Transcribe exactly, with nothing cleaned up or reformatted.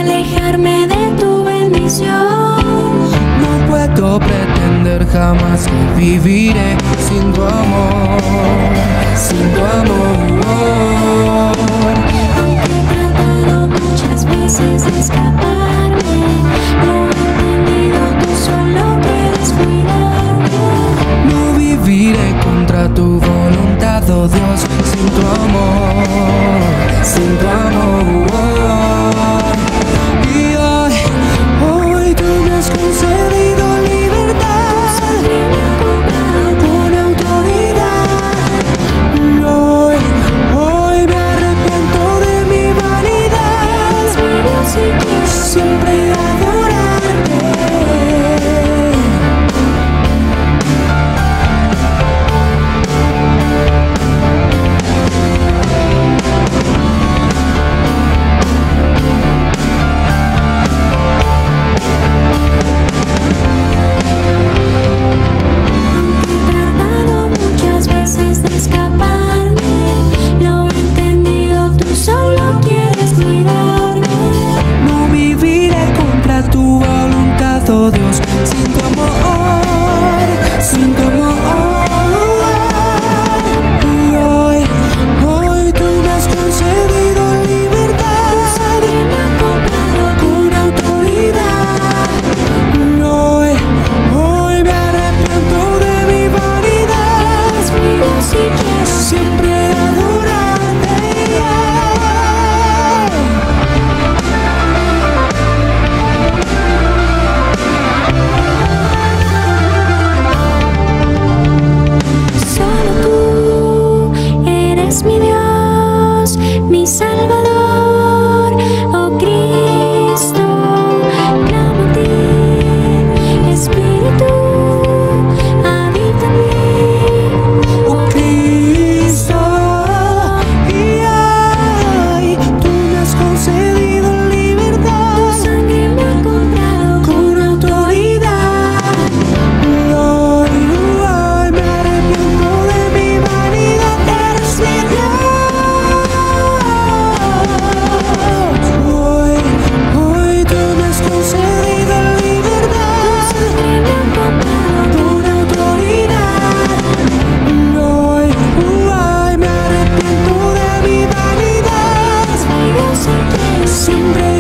alejarme de tu bendición. No puedo pretender jamás que viviré sin tu amor, sin tu amor. Aunque he tratado muchas veces de escaparme, lo he entendido, tú solo quieres cuidarme. No viviré contra tu voluntad, oh Dios, sin tu amor, sin tu amor. Y hoy, hoy tú me has concedido libertad, con autoridad. Y hoy, hoy me arrepiento de mi vanidad, siempre adorarte. Oh Dios, sin tu amor, sin tu amor. Y hoy, hoy tú me has concedido libertad, con autoridad. Y hoy, hoy me arrepiento de mi vanidad, siempre adorarte. Mi Dios, mi Salvador, oh Cristo, clamo a ti, Espíritu, habita en mí, Oh Cristo, y ay, tú me has concedido libertad, tu sangre me ha comprado con autoridad. Y hoy, hoy me arrepiento de mi vanidad, eres mi Dios. Hoy, hoy tú me has concedido libertad, con autoridad. Y hoy, hoy me arrepiento de mi vanidad, siempre